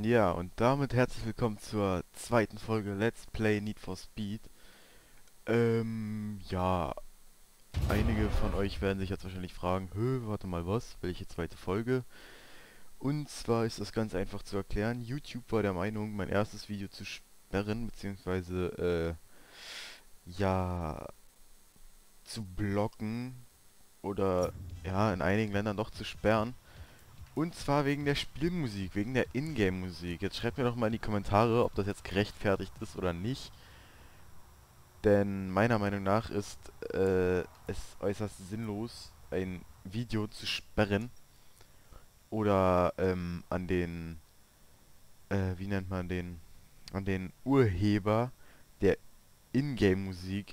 Ja, und damit herzlich willkommen zur zweiten Folge Let's Play Need for Speed. Ja, einige von euch werden sich jetzt wahrscheinlich fragen, warte mal was, welche zweite Folge? Und zwar ist das ganz einfach zu erklären. YouTube war der Meinung, mein erstes Video zu sperren, beziehungsweise, ja, zu blocken oder, ja, in einigen Ländern doch zu sperren. Und zwar wegen der Spielmusik, wegen der Ingame-Musik. Jetzt schreibt mir doch mal in die Kommentare, ob das jetzt gerechtfertigt ist oder nicht. Denn meiner Meinung nach ist es äußerst sinnlos, ein Video zu sperren oder wie nennt man den, an den Urheber der Ingame-Musik,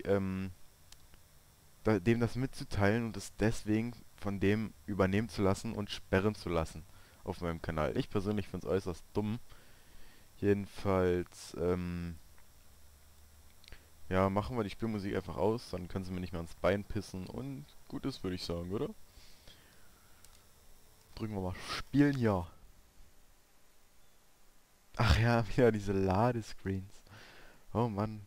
dem das mitzuteilen und es deswegen von dem übernehmen zu lassen und sperren zu lassen auf meinem Kanal. Ich persönlich finde es äußerst dumm. Jedenfalls, ja, machen wir die Spielmusik einfach aus, dann können sie mir nicht mehr ans Bein pissen und gut ist, würde ich sagen, oder? Drücken wir mal Spielen, ja. Ach ja, wieder diese Ladescreens. Oh Mann.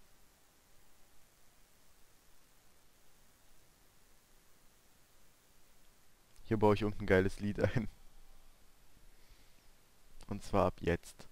Hier baue ich irgendein geiles Lied ein. Und zwar ab jetzt.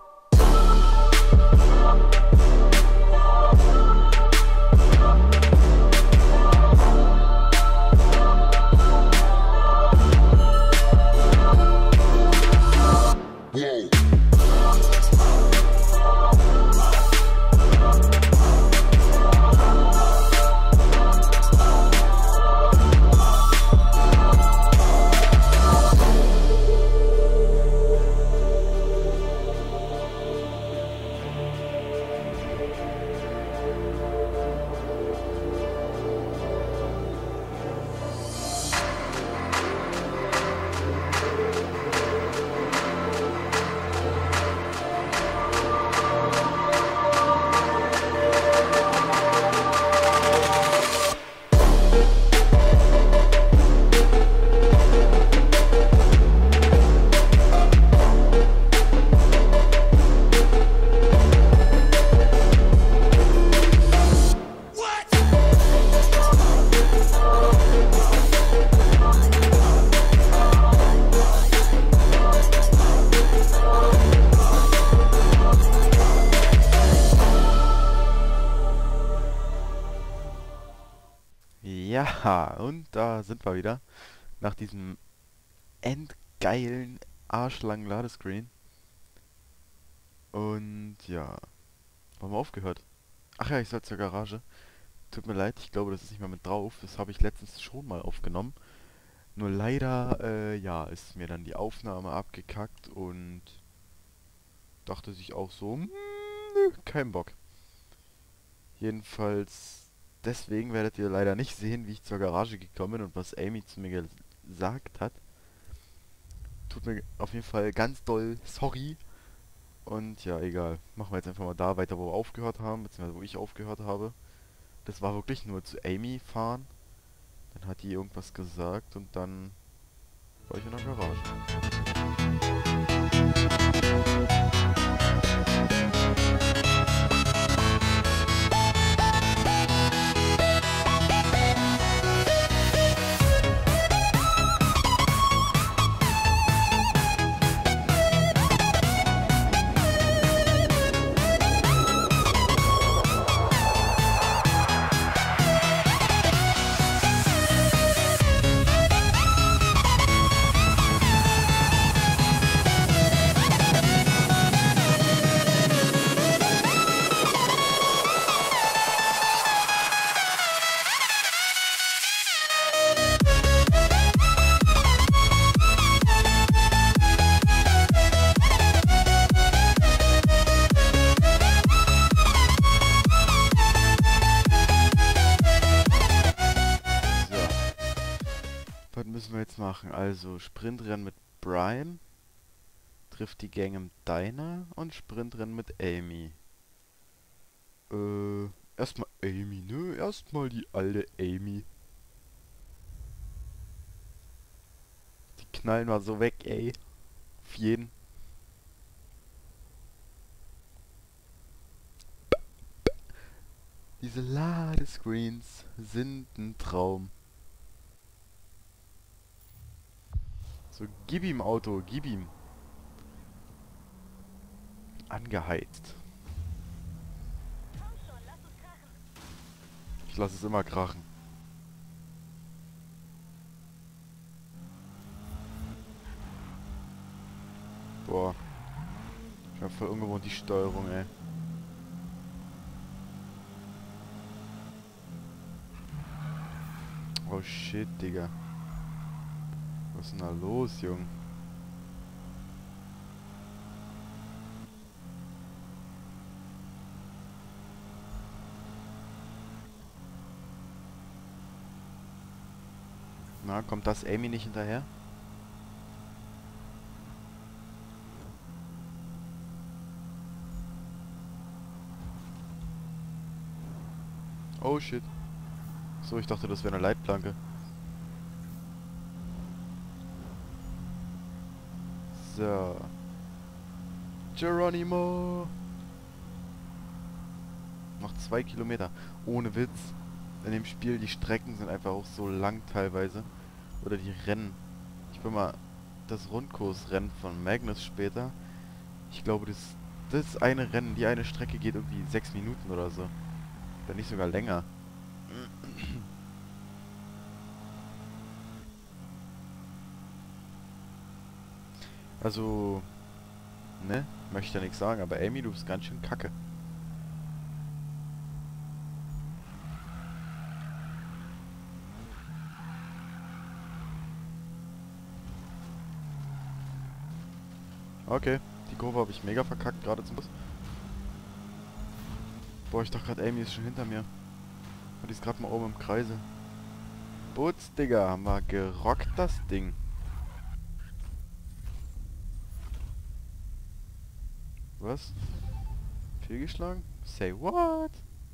Ja, und da sind wir wieder. Nach diesem endgeilen, arschlangen Ladescreen. Und ja, wo haben wir aufgehört? Ach ja, ich soll zur Garage. Tut mir leid, ich glaube, das ist nicht mehr mit drauf. Das habe ich letztens schon mal aufgenommen. Nur leider, ja, ist mir dann die Aufnahme abgekackt und dachte sich auch so, nö, kein Bock. Jedenfalls, deswegen werdet ihr leider nicht sehen, wie ich zur Garage gekommen bin und was Amy zu mir gesagt hat. Tut mir auf jeden Fall ganz doll sorry. Und ja, egal. Machen wir jetzt einfach mal da weiter, wo wir aufgehört haben, beziehungsweise wo ich aufgehört habe. Das war wirklich nur zu Amy fahren. Dann hat die irgendwas gesagt und dann war ich in der Garage. So, was müssen wir jetzt machen? Also, Sprintrennen mit Brian, trifft die Gang im Diner und Sprintrennen mit Amy. Erstmal Amy, ne? Erstmal die alte Amy. Die knallen wir so weg, ey. Auf jeden. Diese Ladescreens sind ein Traum. So, gib ihm Auto, gib ihm. Angeheizt. Ich lasse es immer krachen. Boah. Ich hab voll ungewohnt die Steuerung, ey. Oh shit, Digga. Was ist denn da los, Jung? Na, kommt das Amy nicht hinterher? Oh shit. So, ich dachte, das wäre eine Leitplanke. So. Geronimo! Noch 2 Kilometer. Ohne Witz. In dem Spiel, die Strecken sind einfach auch so lang teilweise. Oder die Rennen. Ich will mal das Rundkursrennen von Magnus später. Ich glaube, das eine Rennen, die eine Strecke geht irgendwie 6 Minuten oder so. Wenn nicht sogar länger. Also, ne? Möchte ja nichts sagen, aber Amy, du bist ganz schön kacke. Okay, die Kurve habe ich mega verkackt, gerade zum Schluss. Boah, ich dachte gerade, Amy ist schon hinter mir. Und die ist gerade mal oben im Kreise. Boots, Digga, haben wir gerockt, das Ding. Was? Fehlgeschlagen? Say what?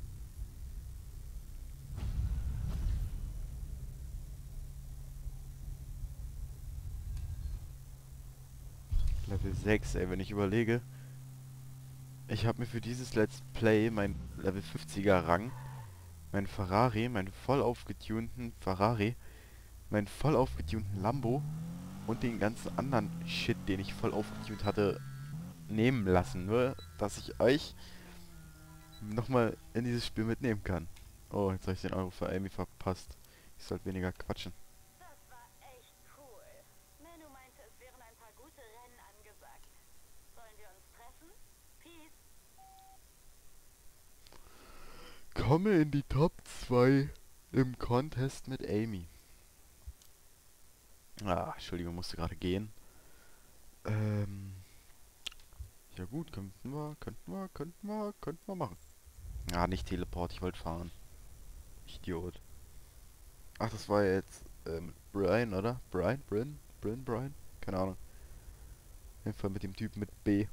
Level 6, ey, wenn ich überlege. Ich habe mir für dieses Let's Play mein Level 50er Rang, mein Ferrari, meinen voll aufgetunten Ferrari, meinen voll aufgetunten Lambo und den ganzen anderen Shit, den ich voll aufgetunt hatte, nehmen lassen. Nur, dass ich euch nochmal in dieses Spiel mitnehmen kann. Oh, jetzt habe ich den Euro für Amy verpasst. Ich sollte weniger quatschen. Komme in die Top 2 im Contest mit Amy. Ah, Entschuldigung, musste gerade gehen. Ja gut, könnten wir machen. Ah, nicht Teleport, ich wollte fahren. Idiot. Ach, das war ja jetzt, Brian, oder? Brian? Keine Ahnung. Auf jeden Fall mit dem Typen mit B.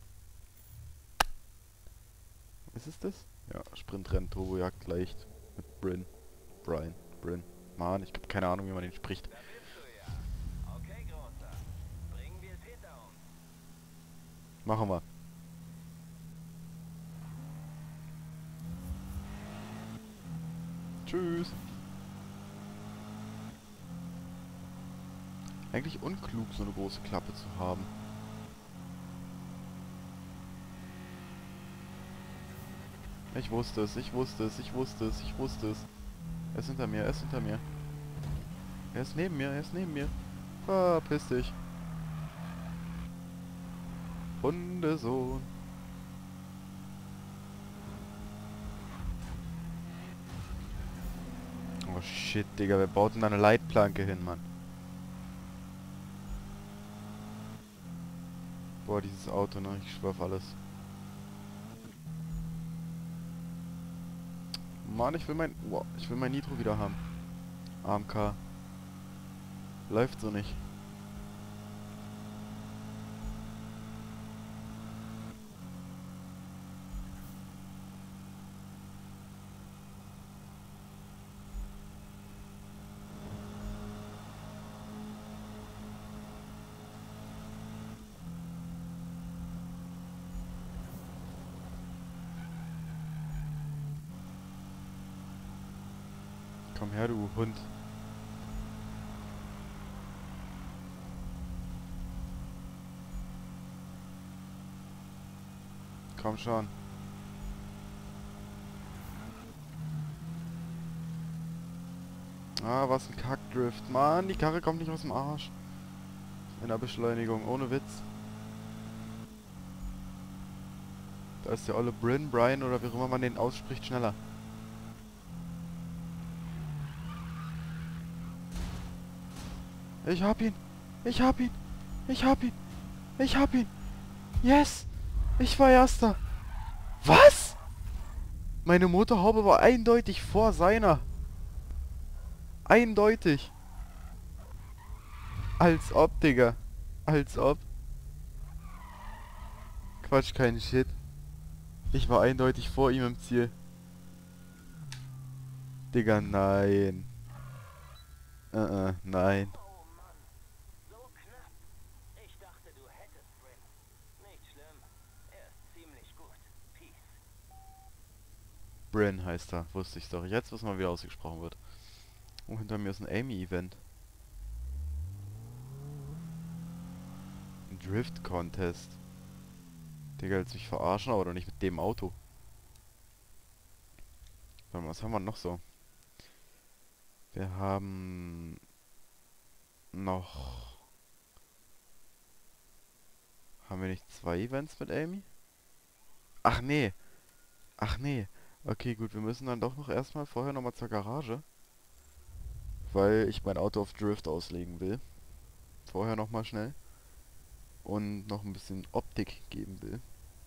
Ist es das? Ja, Sprintrennen, Turbojagd leicht. Mit Brian. Mann, ich hab keine Ahnung, wie man den spricht. Machen wir. Tschüss. Eigentlich unklug, so eine große Klappe zu haben. Ich wusste es. Er ist hinter mir. Er ist neben mir. Verpiss dich. Hundesohn. Oh shit, Digga, wer baut denn da eine Leitplanke hin, Mann? Boah, dieses Auto, ne? Ich schwör auf alles. Mann, ich will mein Nitro wieder haben. AMK. Läuft so nicht. Komm her, du Hund. Komm schon. Ah, was ein Kackdrift. Mann, die Karre kommt nicht aus dem Arsch. In der Beschleunigung, ohne Witz. Da ist der olle Brian oder wie auch immer man den ausspricht, schneller. Ich hab ihn. Ich hab ihn. Ich hab ihn. Ich hab ihn. Yes. Ich war Erster. Was? Meine Motorhaube war eindeutig vor seiner. Eindeutig. Als ob, Digga. Als ob. Quatsch, kein Shit. Ich war eindeutig vor ihm im Ziel. Digga, nein. Nein. Oh Mann, so knapp. Ich dachte, du hättest Bryn. Nicht schlimm. Er ist ziemlich gut. Peace. Bryn heißt er. Wusste ich doch. Jetzt wissen wir, wie er ausgesprochen wird. Oh, hinter mir ist ein Amy-Event. Ein Drift-Contest. Digga, willst du mich verarschen, aber doch nicht mit dem Auto. Warte mal, was haben wir noch so? Wir haben noch... Haben wir nicht 2 Events mit Amy? Ach nee. Ach nee. Okay, gut, wir müssen dann doch noch erstmal vorher nochmal zur Garage. Weil ich mein Auto auf Drift auslegen will. Vorher nochmal schnell. Und noch ein bisschen Optik geben will.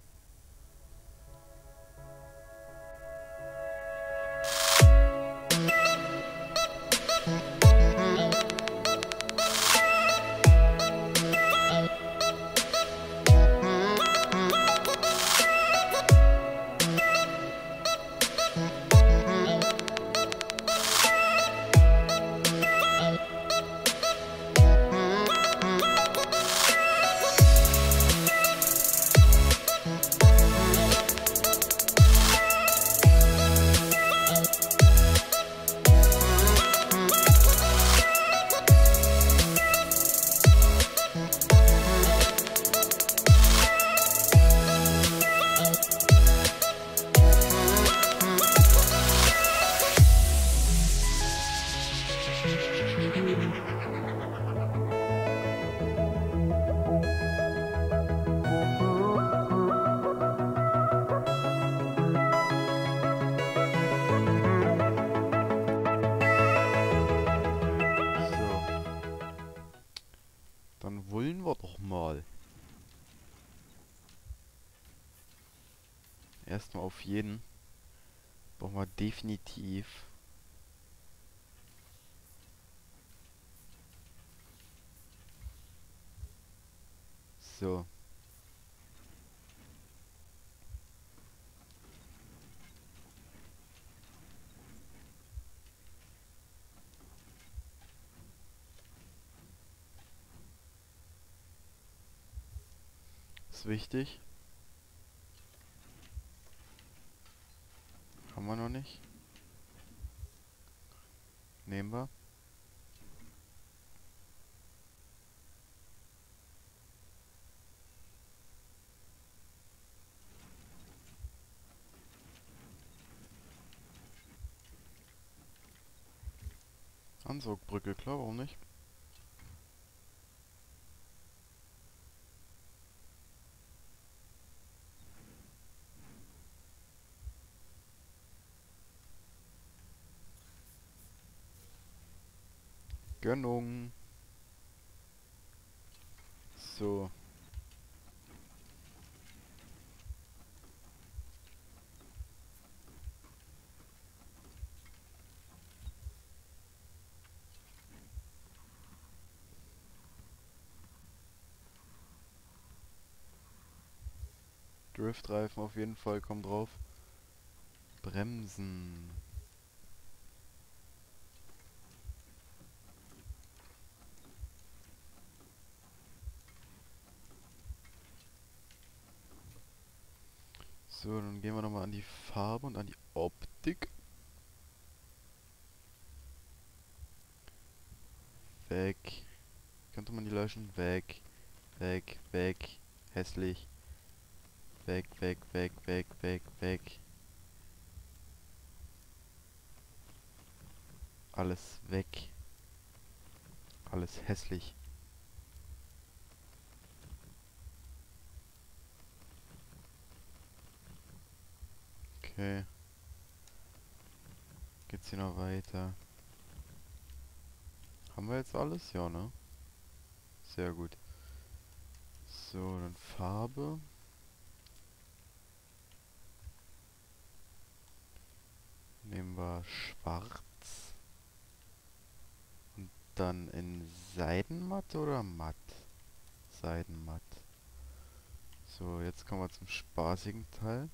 Dann wollen wir doch mal. Erstmal auf jeden. Brauchen wir definitiv. So. Ist wichtig. Haben wir noch nicht. Nehmen wir. Ansaugbrücke, klar, warum nicht? Gönnung. So. Driftreifen auf jeden Fall, komm drauf. Bremsen. So, dann gehen wir nochmal an die Farbe und an die Optik. Weg. Könnte man die löschen? Weg. Weg. Weg. Hässlich. Weg, weg, weg, weg, weg, weg. Alles weg. Alles hässlich. Okay. Geht's hier noch weiter? Haben wir jetzt alles? Ja, ne? Sehr gut. So, dann Farbe. Nehmen wir schwarz. Und dann in Seidenmatt oder matt? Seidenmatt. So, jetzt kommen wir zum spaßigen Teil.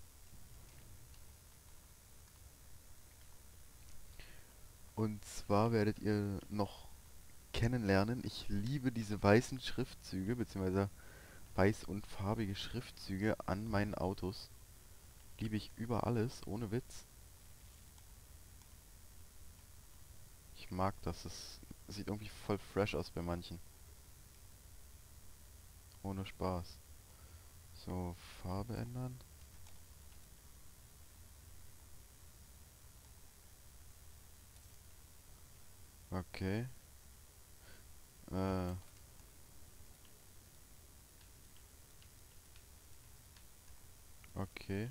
Und zwar werdet ihr noch kennenlernen. Ich liebe diese weißen Schriftzüge, beziehungsweise weiß und farbige Schriftzüge an meinen Autos. Liebe ich über alles, ohne Witz. Ich mag das. Es sieht irgendwie voll fresh aus bei manchen. Ohne Spaß. So, Farbe ändern. Okay. Äh, okay.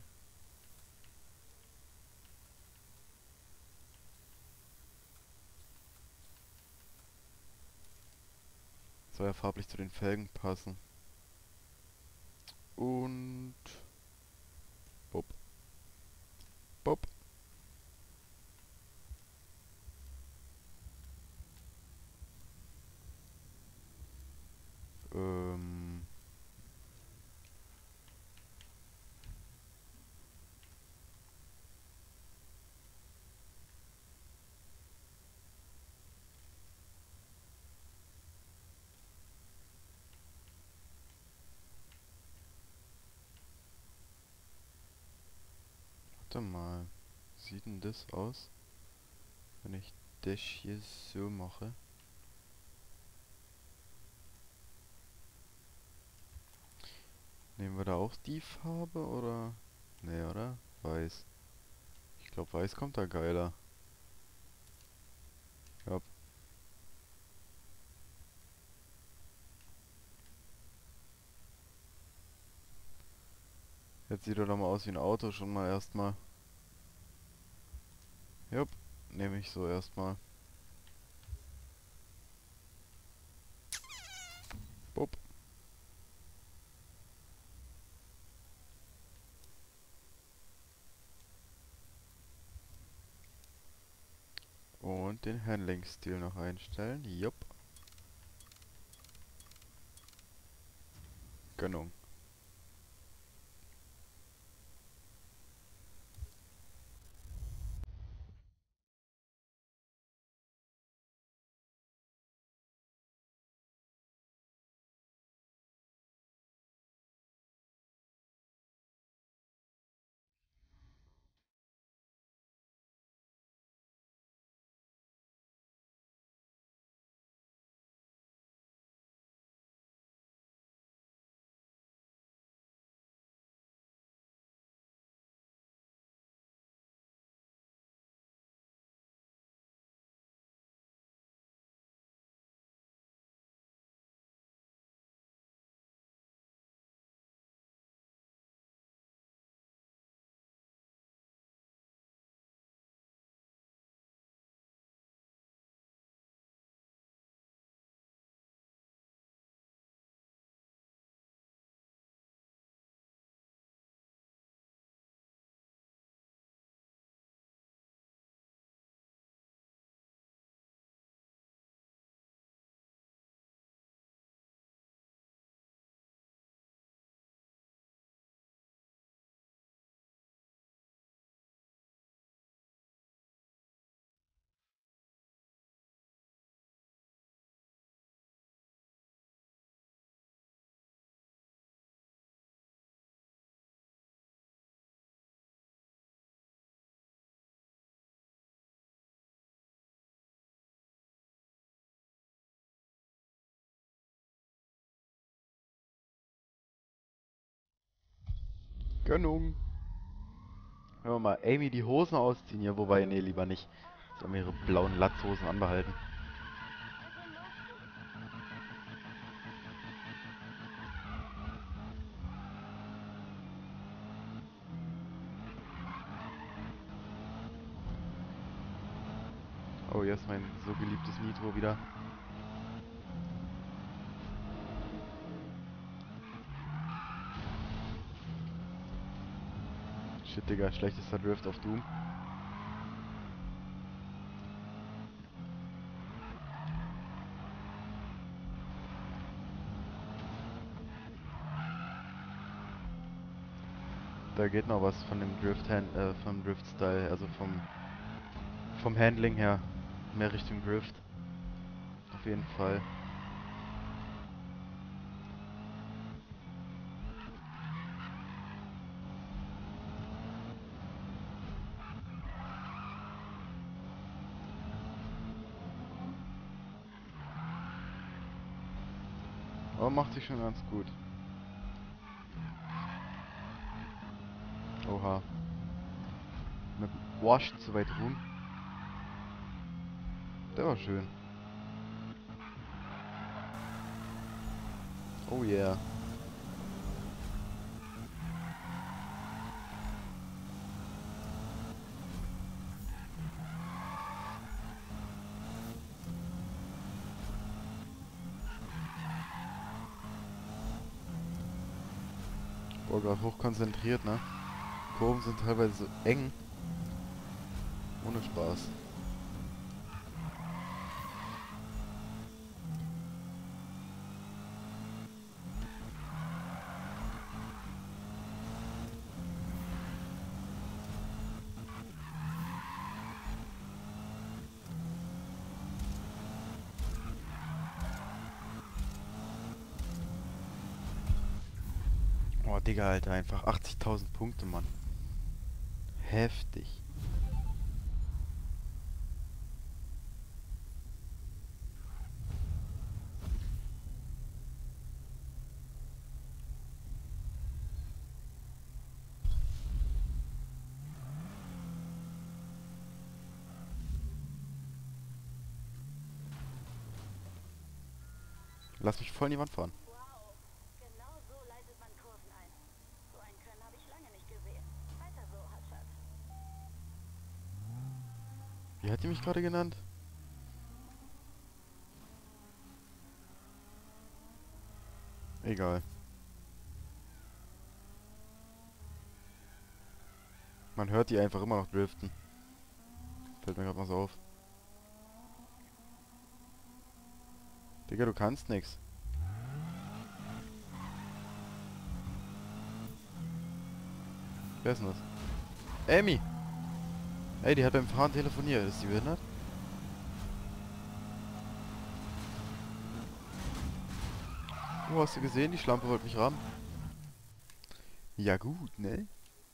Soll ja farblich zu den Felgen passen. Und... Bob. Bob. Ähm... Warte mal. Sieht denn das aus, wenn ich das hier so mache? Nehmen wir da auch die Farbe oder? Nee, oder? Weiß. Ich glaube, weiß kommt da geiler. Ja, jetzt sieht er doch mal aus wie ein Auto schon mal erstmal. Jupp, nehme ich so erstmal. Bupp. Und den Handling-Stil noch einstellen. Jupp. Gönnung. Gönnung. Hören wir mal Amy die Hosen ausziehen hier, wobei, nee, lieber nicht. Sie haben ihre blauen Latzhosen anbehalten. Oh, jetzt mein so geliebtes Nitro wieder. Shit, Digga, schlechtester Drift auf Doom. Da geht noch was von dem vom Drift-Style, also vom Handling her. Mehr Richtung Drift. Auf jeden Fall. Aber macht sich schon ganz gut. Oha. Mit dem Wash zu weit rum. Der war schön. Oh yeah. Boah, gerade hoch konzentriert, ne? Kurven sind teilweise so eng. Ohne Spaß. Oh, Digga, Alter, einfach 80.000 Punkte, Mann. Heftig. Lass mich voll in die Wand fahren. Wow, genau so leitet man Kurven ein. So ein Können habe ich lange nicht gesehen. Weiter so, Hatschat. Wie hat die mich gerade genannt? Egal. Man hört die einfach immer noch driften. Fällt mir gerade mal so auf. Digga, du kannst nix. Wer ist denn das? Amy! Ey, die hat beim Fahren telefoniert. Ist die behindert? Oh, hast du gesehen? Die Schlampe wollte mich rammen. Ja gut, ne?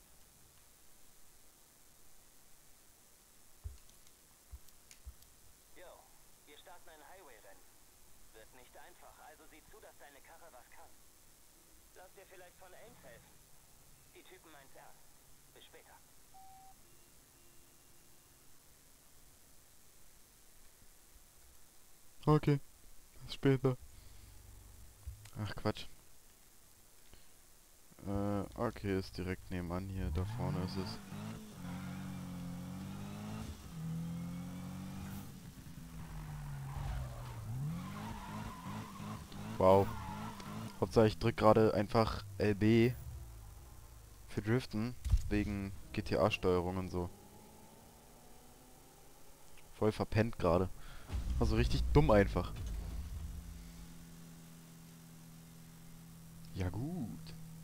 Jo, wir starten ein Highway-Rennen. Wird nicht einfach, also sieh zu, dass deine Karre was kann. Lass dir vielleicht von Ames helfen. Die Typen meint's ernst. Bis später. Okay. Bis später. Ach, Quatsch. Okay, ist direkt nebenan hier. Da vorne ist es. Wow. Hauptsache ich drück gerade einfach LB für Driften. Wegen GTA-Steuerung und so. Voll verpennt gerade. Also richtig dumm einfach. Ja gut.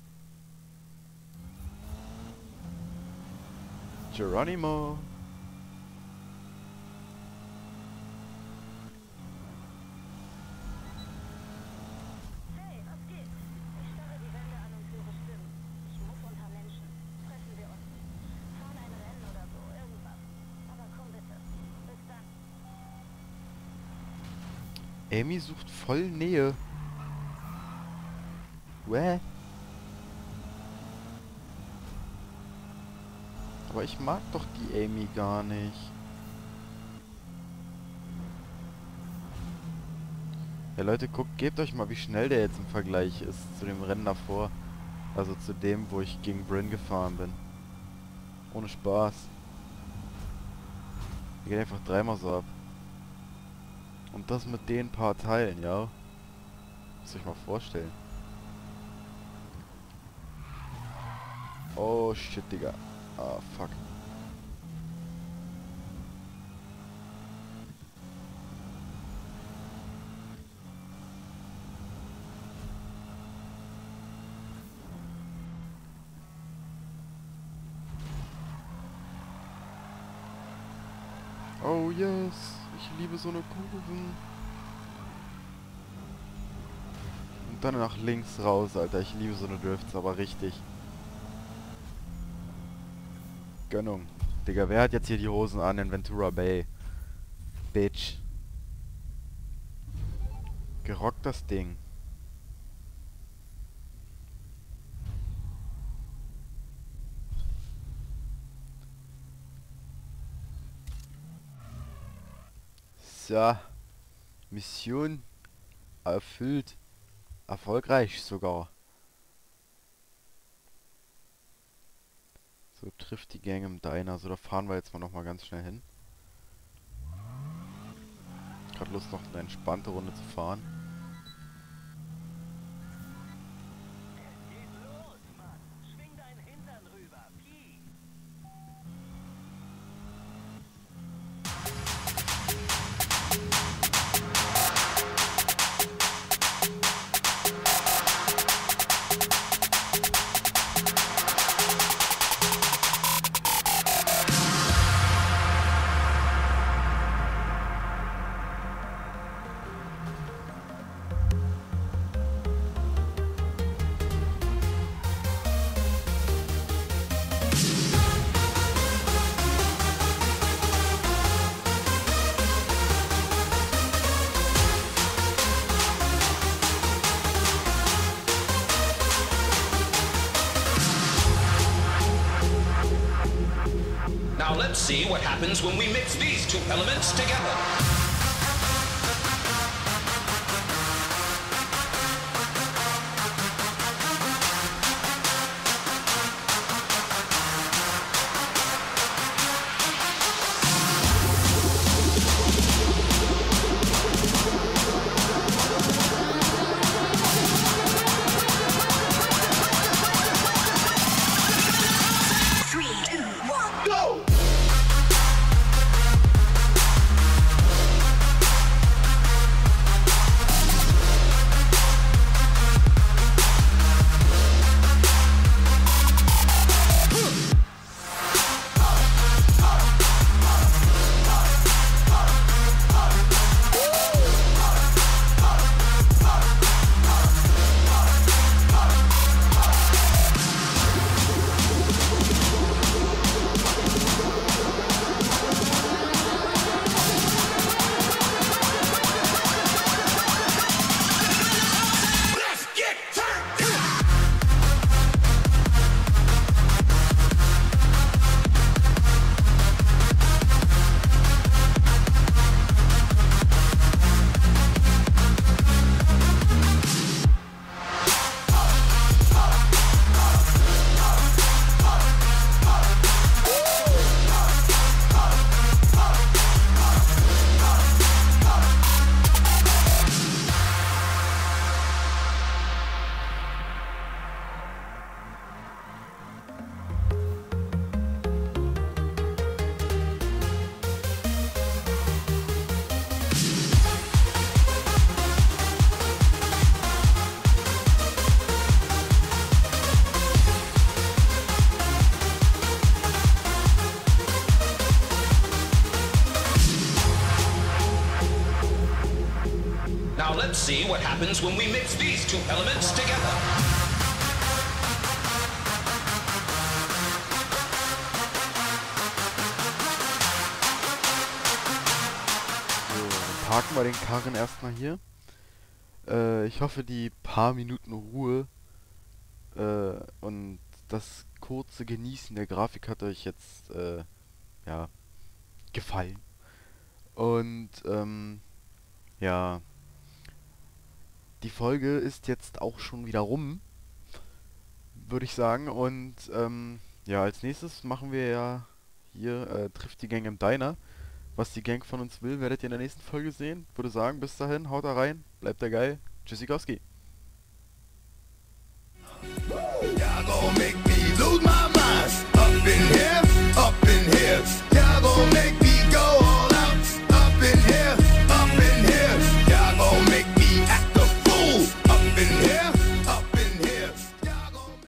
Geronimo. Hey, was geht? Ich starre die Wände an und höre Stimmen. Ich muss unter Menschen. Treffen wir uns. Fahren ein Rennen oder so, irgendwas. Aber komm bitte. Bis dann. Amy sucht voll Nähe. Wäh? Aber ich mag doch die Amy gar nicht. Ja Leute, guckt, gebt euch mal, wie schnell der jetzt im Vergleich ist zu dem Rennen davor. Also zu dem, wo ich gegen Bryn gefahren bin. Ohne Spaß. Der geht einfach dreimal so ab. Und das mit den paar Teilen, ja. Müsst ihr euch mal vorstellen. Oh shit, Digga. Ah, fuck. Oh yes, ich liebe so eine Kurven. Und dann nach links raus, Alter. Ich liebe so eine Drifts, aber richtig. Gönnung. Digga, wer hat jetzt hier die Hosen an in Ventura Bay? Bitch. Gerockt das Ding. So. Mission erfüllt. Erfolgreich sogar. So, trifft die Gang im Diner. So, da fahren wir jetzt mal nochmal ganz schnell hin. Gerade Lust, noch eine entspannte Runde zu fahren. Geht los, Mann. Schwing deinen Hintern rüber. Piep. Now let's see what happens when we mix these two elements together. Now let's see what happens when we mix these two elements together. So, dann parken wir den Karren erstmal hier. Ich hoffe, die paar Minuten Ruhe und das kurze Genießen der Grafik hat euch jetzt, ja, gefallen. Und, ja, die Folge ist jetzt auch schon wieder rum, würde ich sagen. Und, ja, als nächstes machen wir ja hier, trifft die Gang im Diner. Was die Gang von uns will, werdet ihr in der nächsten Folge sehen. Würde sagen, bis dahin, haut da rein, bleibt da geil. Tschüssikowski.